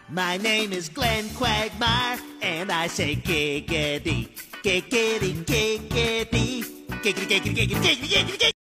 My name is Glenn Quagmire, and I say giggity, giggity, giggity, giggity, giggity, giggity, giggity, giggity, giggity.